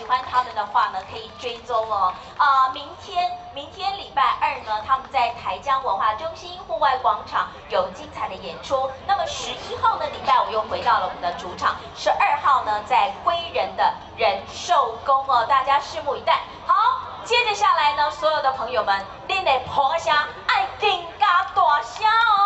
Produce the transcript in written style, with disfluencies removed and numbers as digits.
欢他们的话呢，可以追踪哦。明天礼拜2呢，他们在台江文化中心户外广场有精彩的演出。那么11号呢，礼拜5又回到了我们的主场。12号呢，在归仁的仁寿宫哦，大家拭目以待。好，接着下来呢，所有的朋友们，恁得捧一下，爱更加大声哦。